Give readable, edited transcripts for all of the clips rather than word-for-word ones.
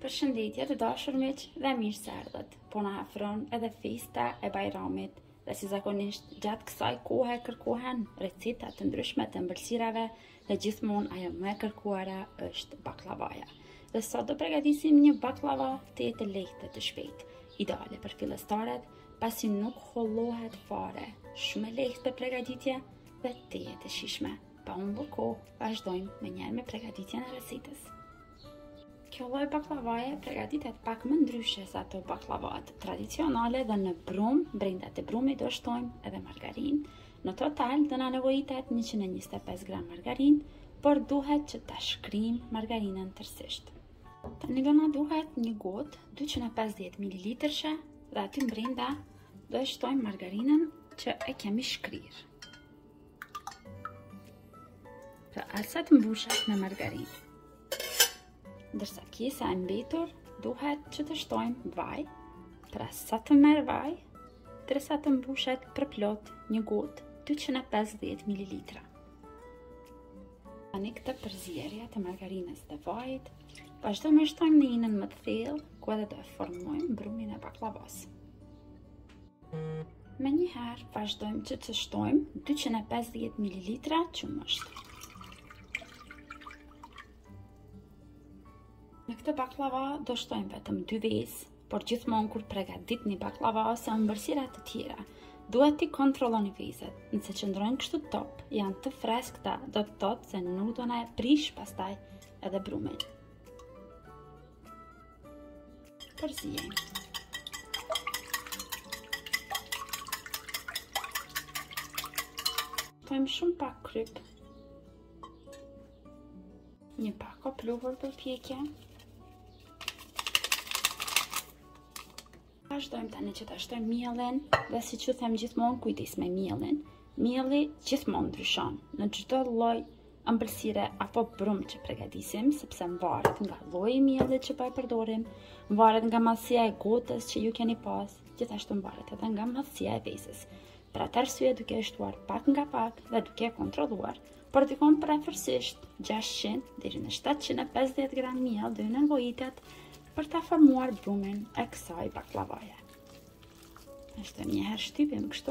Përshëndetje të dashur miq dhe mirë se erdhët. Po na afron edhe festa e Bajramit dhe si zakonisht gjatë kësaj kohe kërkohen receta të ndryshme të ëmbëlsirave dhe gjithmonë ajo më e kërkuara është baklavaja. Dhe sot do përgatisim një baklava të lehtë të shpejtë, ideale për fillestarët, pasi nuk hollohet fare, shumë e lehtë për përgatitje dhe të shijshme. Pa humbur kohë, vazhdojmë me përgatitjen e recetës. Kjo lloj baklavaje përgatitet pak më ndryshe se ato baklavat tradicionale dhe në brum, brenda të brumit do shtojmë edhe margarinë. Në total do na nevojitet 125 gram margarinë, por duhet që ta shkrim margarinën tërësisht. Tani do na duhet një gotë 250 ml dhe aty brenda do e shtojmë margarinën që e kemi shkrir. Pra asa të mbushet me margarinë. Ndërsa kjesa e mbetur duhet që të shtojmë vaj, pra sa të merr vaj, derisa të mbushet për plot një gotë 250 ml. Tani këtë përzierje të margarinës dhe vajit, vazhdojmë e shtojmë në inën më të thellë, ku edhe do e formojmë brumin e baklavas. Menjëherë vazhdojmë që të shtojmë 250 ml qumësht. Në këtë baklava do shtojmë vetëm 2 vezë, por gjithmonë kur përgatitni baklava ose ëmbëlsira të tjera, duhet t'i kontrolloni vezët. Nëse qëndrojnë kështu top, janë të freskëta, do të thotë se nuk do na e prish pastaj edhe brumin. Përzijemi. Shtojmë shumë pak kryp, një pak o pluhur për pjekje. Vazhdojmë tani që ta shtojmë mielin dhe si që them gjithmonë kujdes me mielin. Mielli gjithmonë ndryshon në çdo lloj ëmbëlsire apo brum që përgatisim, sepse varet nga lloji i miellit që po e përdorim, varet nga madhësia e gotës që ju keni pas, gjithashtu varet edhe nga madhësia e vezës. Për atë arsye duke e shtuar pak nga pak dhe duke e kontrolluar, por dikon prefersisht 600 deri në 750 gram miell do ju nevojitet për ta formuar brumin e kësaj baklavaje. Shtojmë një herë shtypim kështu.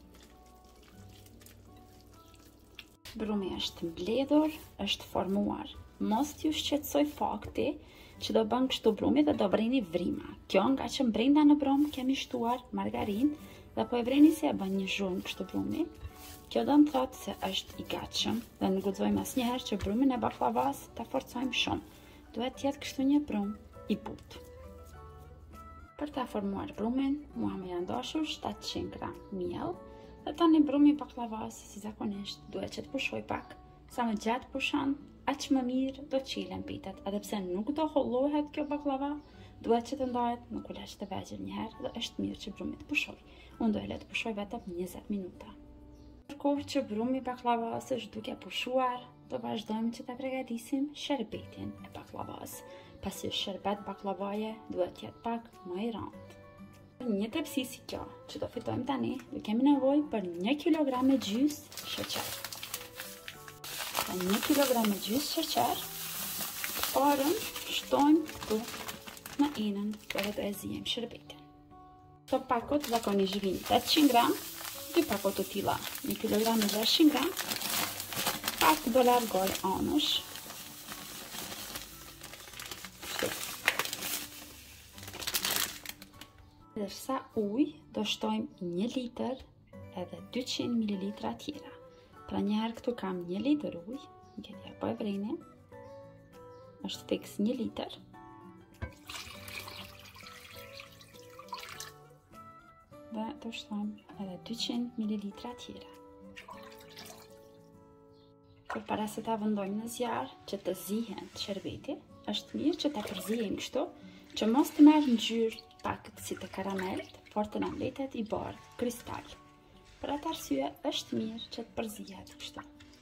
Brumi është mbledhur, është formuar. Mos t'ju shqetësoj fakti që do bën kështu brumi dhe do vreni vrima. Kjo nga që brenda në brum kemi shtuar margarinë dhe po e vreni si e bën një zhurmë kështu brumi. Kjo do të thotë se është i gatshëm dhe nuk guxojmë asnjëherë që brumin e baklavas ta forcojmë shumë. Duhet të jetë kështu një brum i butë. Për ta formuar brumin, mua më janë dashur 700 gram miell dhe tani brumi i baklavas, si zakonisht, duhet që të pushoj pak. Sa më gjatë pushon, aq më mirë do qilen pitet, edhe pse nuk do hollohet kjo baklava, duhet që të ndahet në kulaç të vegjël një herë dhe është mirë që brumi të pushoj. Unë do e le të pushoj vetëm 20 minuta. Ndërkohë që brumi i baklavas është duke pushuar, do vazhdojmë që ta përgatisim sherbetin e baklavas. Pasi sherbet baklavaje duhet jetë pak më i rëndë. Një tepsi si kjo që do fitojmë tani, do kemi nevojë për 1 kg e gjys sheqer. 1 kg e gjys sheqer, parën shtojmë këtu në inën për të e zijem sherbetin. Këto pakot zakonisht vinë 800 gram, 2 pakot të tilla 1 kg e 600 gram, pak do largoj anësh. Ndërsa ujë do shtojmë 1 litër edhe 200 ml tjera. Pra njëherë këtu kam 1 litër ujë, këtë po e vreni, është fiks 1 litër. Dhe do shtojmë edhe 200 ml tjera. Për para se ta vendojmë në zjarr që të zihen sherbeti, është mirë që ta përzijemi kështu, që mos të merr ngjyrë pak si të karamelt, por të na mbetet i bardhë, kristal. Për atë arsye është mirë që të përzihet kështu.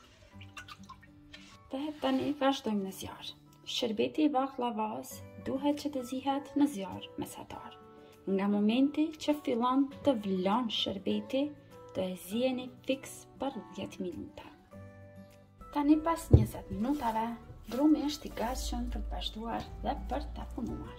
Dhe tani vazhdojmë në zjarr. Sherbeti i baklavas duhet që të zihet në zjarr mesatar. Nga momenti që fillon të vlon sherbeti, do e zijeni fiks për 10 minuta. Tani pas 20 minutave Brumi është i gatshëm për të vazhduar dhe për të punuar.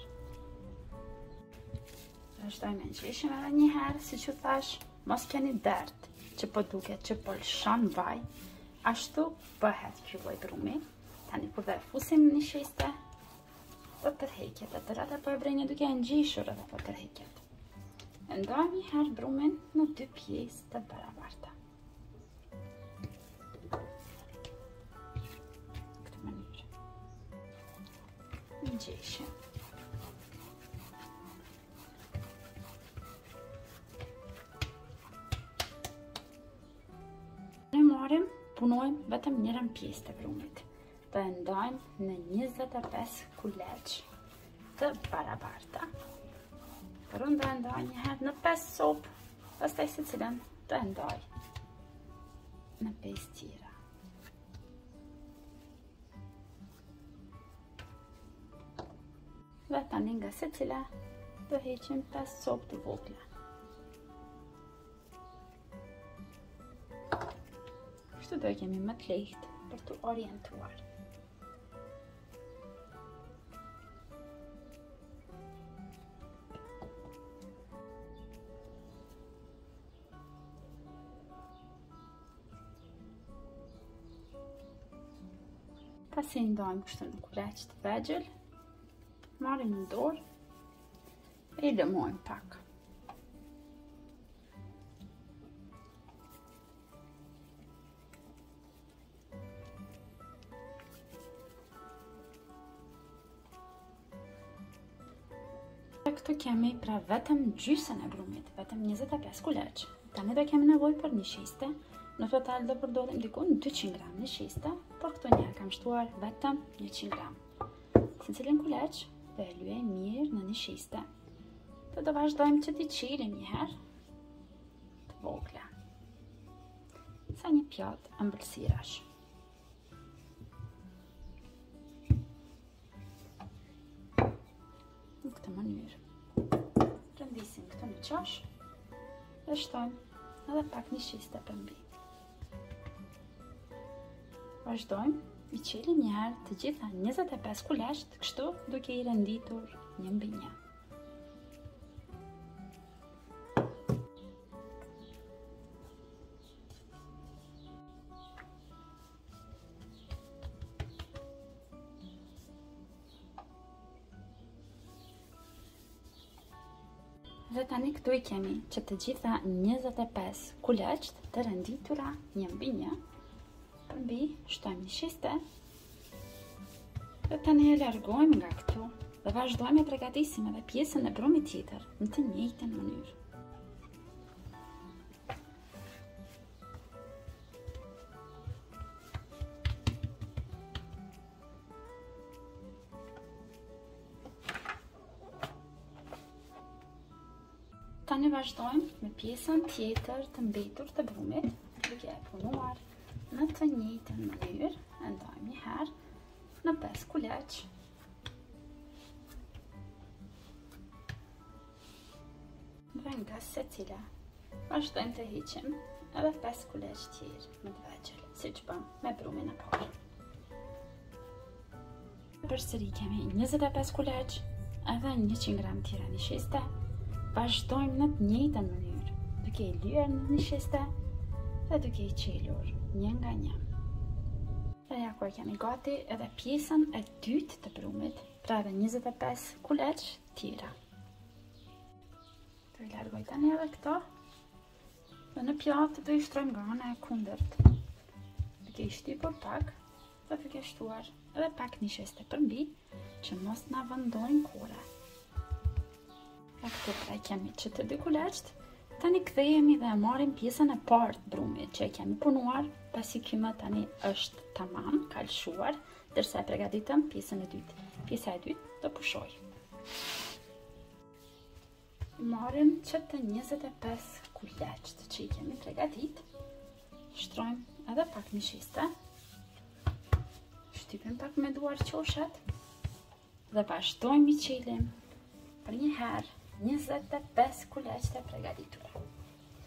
Vazhdojmë ngjeshim edhe një herë, siç u thash, mos keni dert që po duket që po lshon vaj, ashtu bëhet ky lloj brumi. Tani kur dhe fusim në shiste, do të tërheqet, e tërat po e brenjë duke e ngjeshur edhe po tërheqet. Ndajmë një herë brumin në 2 pjesë të barabarta. Në këtë mënyrë. Ngjeshim. Ne marrim, punojmë vetëm njërën pjesë të brumit. Të ndajmë në 25 kuleç të barabarta. Por unë do e ndaj një herë në 5 sopë, pastaj secilën do e ndaj në 5 tjera. Dhe tani nga secila do heqim 5 sopë të vogla. Kështu do e kemi më të lehtë për të orientuar. Pasi ndajmë kështu në kuleç të vegjël, marrim në dorë e lëmojmë pak. Këtu kemi pra vetëm gjysën e brumit, vetëm 25 kuleç. Tani do kemi nevojë për një shiste. Në total do përdorim diku në 200 gram në shiste, por këtu një kam shtuar vetëm 100 gram. Secilin kuleç do e lyejmë mirë në një shiste. Do vazhdojmë që t'i qirim një herë të vogla. Sa një pjatë ëmbëlsirash. Në këtë mënyrë. Rëndisim këtë në qash dhe shtojmë edhe pak një shiste për mbi. Vazhdojmë, i qelim një herë të gjitha 25 kuleçt, kështu duke I renditur një mbi një. Dhe tani këtu I kemi që të gjitha 25 kuleçt të renditura një mbi një. Përmbi, shtojmë një shiste dhe tani e largojmë nga këtu dhe vazhdojmë e përgatisim edhe pjesën e brumit tjetër në të njëjtën mënyrë. Tani vazhdojmë me pjesën tjetër të mbetur të brumit, duke e punuar në të njëjtën mënyrë, e ndajmë një herë në 5 kuleç. Dhe nga secila vazhdojmë të heqim edhe 5 kuleç tjerë më të vegjël, siç bëm me brumin e parë. Përsëri kemi 25 kuleç edhe 100 gram tjera në shiste. Vazhdojmë në të njëjtën mënyrë, duke I lyer në një shiste dhe duke I qelur një nga një. Dhe ja kur kemi gati edhe pjesën e dytë të brumit, pra edhe 25 kuleç tjera. Do I largoj tani edhe këto dhe në pjatë do I shtrojmë nga ana e kundërt, duke I shtypur pak dhe duke shtuar edhe pak një shiste përmbi që mos na vëndojnë kore. Dhe këtu pra kemi që të dy kuleçt. Tani kthehemi dhe e marrim pjesën e parë të brumit që e kemi punuar, pasi ky më tani është tamam, ka lshuar, ndërsa e përgatitëm pjesën e dytë. Pjesa e dytë do pushoj. Marrim që të 25 kuleçt që I kemi përgatit, shtrojmë edhe pak një shiste, shtypim pak me duar qoshet dhe vazhdojmë I qelim për një herë 25 kuleç të përgatitura.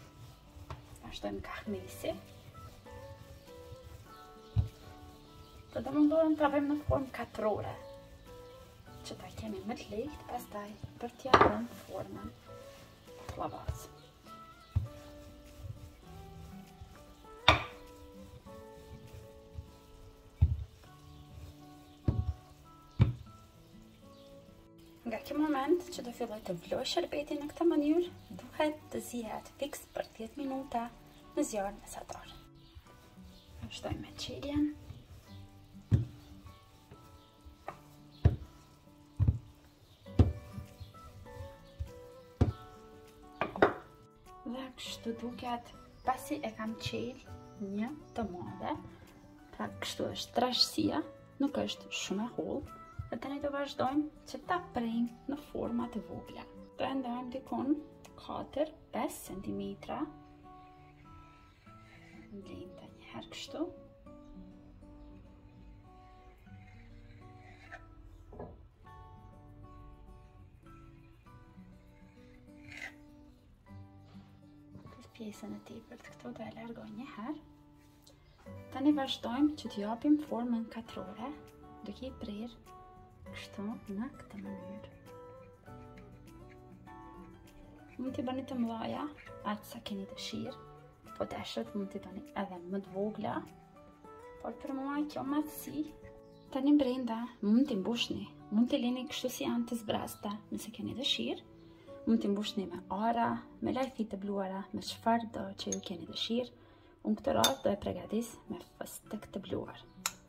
Vazhdojmë ka hmesi. Të do mundohem ta bëjmë në formë katrore, që ta kemi më të lehtë pastaj për t'ia dhënë formën baklavas. Nga kjo moment që do filloj të vloj sherbetin në këtë mënyrë, duhet të zihet fiks për 10 minuta në zjarr mesatar. Vazhdojmë me qeljen. Dhe kështu duket pasi e kam qel një të madhe, pra kështu është trashësia, nuk është shumë e hollë. Dhe tani do vazhdojmë që ta prejmë në forma të vogla. Do e ndajmë dikun 4-5 cm. Ndajmë të njëherë kështu. Këtë pjesën e tepërt këtu do e largoj njëherë. Tani vazhdojmë që t'ju japim formën katrore, duke i prerë kështu në këtë mënyrë. Mund t'i bëni të mëdha, atë sa keni dëshirë, po dashët mund t'i bëni edhe më të vogla, por për mua kjo madhësi. Tani brenda mund t'i mbushni, mund t'i lini kështu si janë të zbrasta nëse keni dëshirë, mund t'i mbushni me ara, me lajthi të bluara, me çfarë do që ju keni dëshirë. Unë këtë radhë do e përgatis me fëstëk të bluar.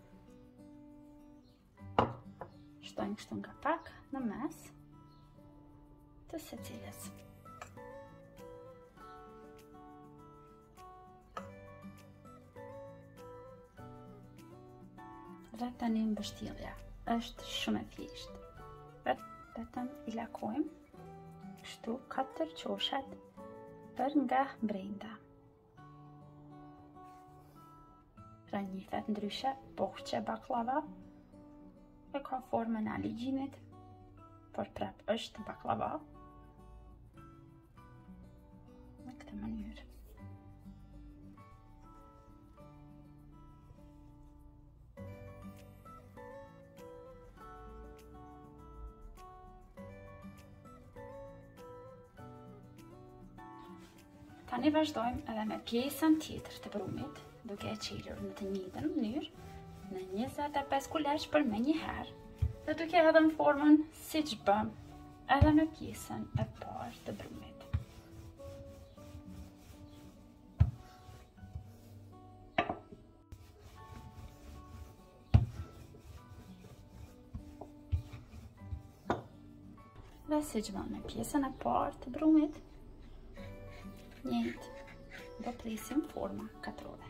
Shtojmë kështu nga pak në mes të secilës. Dhe tani mbështjellja është shumë e thjeshtë. Vetëm i lakojmë kështu 4 qoshat për nga brenda. Pra njihet ndryshe bohçe baklava. E ka formën e aligjinit, por prap është baklava. Në këtë mënyrë. Tani vazhdojmë edhe me pjesën tjetër të brumit, duke e qelur në të njëjtën mënyrë, në 25 kuleç për me një herë, dhe duke edhe në formën si që bëm edhe në pjesën e parë të brumit. Dhe si që bëm në pjesën e parë të brumit, njëjtë do presim forma katrore.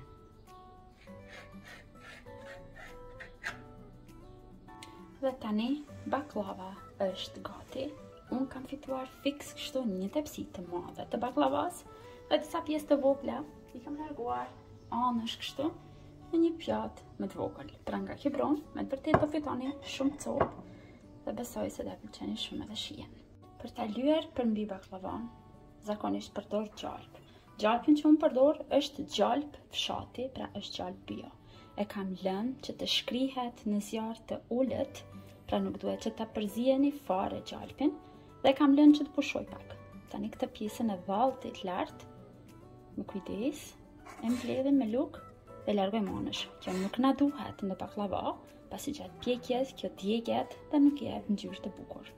Dhe tani baklava është gati. Unë kam fituar fiks kështu një tepsi të madhe të baklavas dhe disa pjesë të vogla i kam larguar anësh kështu në një pjatë më të vogël. Pra nga kjo brom, me të vërtet do fitoni shumë copë dhe besoj se do pëlqeni shumë edhe shijen. Për ta lyer për mbi baklavan, zakonisht përdor gjalp. Gjalpin që unë përdor është gjalp fshati, pra është gjalp bio. E kam lënë që të shkrihet në zjarr të ulët, pra nuk duhet që ta përziheni fare gjalpin, dhe kam lënë që të pushoj pak. Tani këtë pjesën e valltit lart, me kujdes, e mbledhim me lugë dhe largojmë anësh. Kjo nuk na duhet në baklava, pasi gjatë pjekjes kjo djegjet dhe nuk jep ngjyrë të bukur.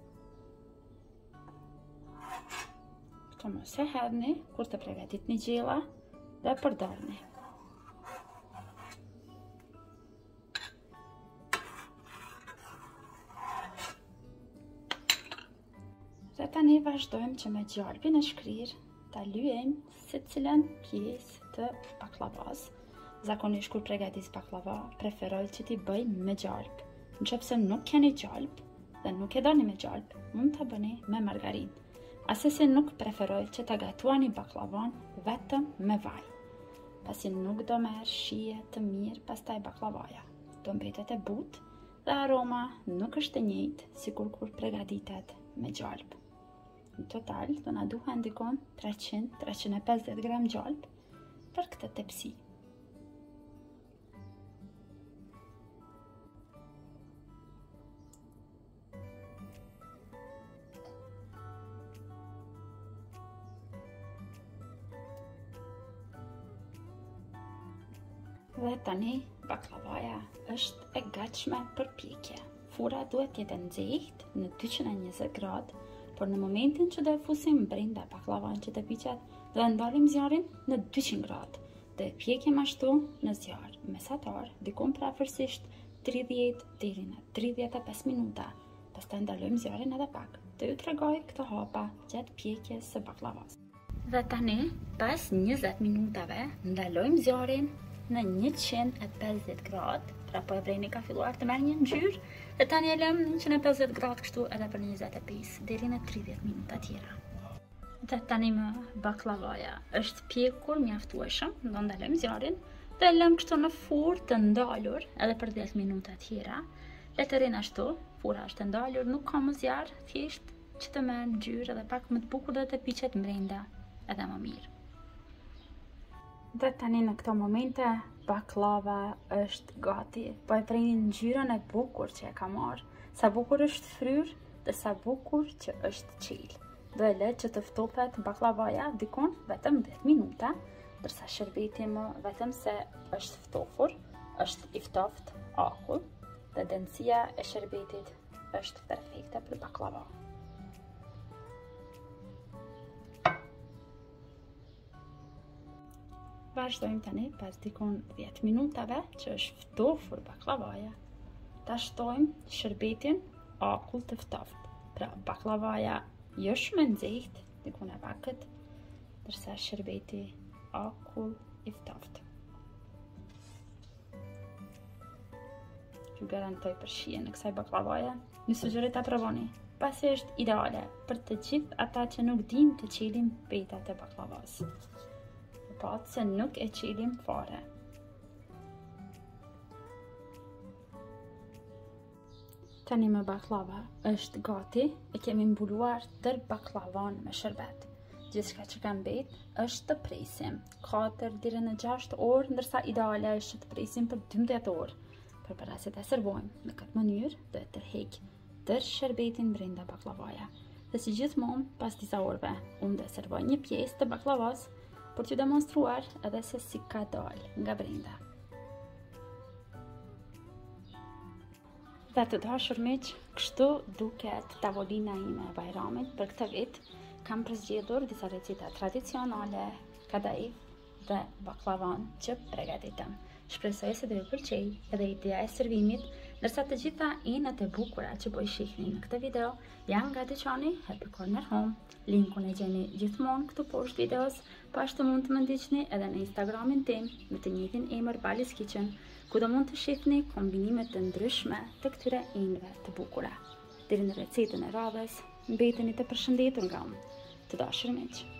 Këto mos e hedhni kur të përgatitni gjella dhe përdorni. Dhe tani vazhdojmë që me gjalpin e shkrirë ta lyejmë secilën pjesë të baklavas. Zakonisht kur përgatis baklava, preferoj që t'i bëj me gjalp. Nëse nuk keni gjalp dhe nuk e doni me gjalp, mund ta bëni me margarinë. Asesi nuk preferoj që ta gatuani baklavan vetëm me vaj, pasi nuk do merr shije të mirë pastaj baklavaja. Do mbetet e butë dhe aroma nuk është e njëjtë sikur kur përgatitet me gjalp. Në total do na duhen ndikon 300-350 gram gjalp për këtë tepsi. Dhe tani baklavaja është e gatshme për pjekje. Fura duhet jetë nxehtë në 220 gradë, por në momentin që do e fusim brenda baklavan që të piqet, do e ndalim zjarin në 200 gradë. Do e pjekim ashtu në zjarr mesatar, diku afërsisht 30 deri në 35 minuta. Pastaj ndalojmë zjarin edhe pak. Do ju tregoj këto hapa gjatë pjekjes së baklavas. Dhe tani, pas 20 minutave, ndalojmë zjarin në 150 gradë, pra po e vreni ka filluar të merr një ngjyrë, dhe tani e lëm në 150 gradë kështu edhe për 25 deri në 30 minuta tjera. Dhe tani më baklavaja është pjekur mjaftueshëm, do ndalojmë zjarin dhe e lëm kështu në furrë të ndalur edhe për 10 minuta tjera. Le të rinë ashtu, fura është e ndalur, nuk ka më zjarr, thjesht që të merr ngjyrë edhe pak më të bukur dhe të piqet brenda edhe më mirë. Dhe tani në këto momente baklava është gati. Po e preni ngjyrën e bukur që e ka marrë. Sa bukur është fryrë dhe sa bukur që është qelë. Do e lë që të ftofet baklavaja dikon vetëm 10 minuta, ndërsa shërbeti më vetëm se është ftofur, është i ftoftë akull dhe dënësia e shërbetit është perfekte për baklava. Vazhdojmë tani pas dikon 10 minutave që është ftofur baklavaja, ta shtojmë shërbetin akull të ftoftë. Pra baklavaja jo shumë e nxehtë, dikun e vakët, ndërsa shërbeti akull i ftoftë. Ju garantoj për shijen e kësaj baklavaje, ju sugjeroj ta provoni, pasi është ideale për të gjithë ata që nuk dinë të qelin petat e baklavas. Patë se nuk e qelim fare. Tani me baklava është gati, e kemi mbuluar tër baklavan me shërbet. Gjithçka që ka mbet është të presim 4 deri në 6 orë, ndërsa ideale është të presim për 12 orë. Përpara se ta servojmë në këtë mënyrë, do të tërheq tër shërbetin brenda baklavaja. Dhe si gjithmonë, pas disa orëve, unë do servoj një pjesë të baklavas për t'ju demonstruar edhe se si ka dalë nga brenda. Dhe të dashur miq, kështu duket tavolina ime e Bajramit për këtë vit. Kam përzgjedhur disa receta tradicionale, kadayif dhe baklavan që përgatitëm. Shpresoj se do ju pëlqej edhe ideja e servimit, ndërsa të gjitha enët e bukura që po i shihni në këtë video janë nga dyqani Happy Corner Home. Linkun e gjeni gjithmonë këtu poshtë videos, po ashtu mund të më ndiqni edhe në Instagramin tim me të njëjtin emër Bali's Kitchen, ku do mund të shihni kombinime të ndryshme të këtyre enëve të bukura. Deri në recetën e radhës, mbeteni të përshëndetur nga unë, të dashur miq.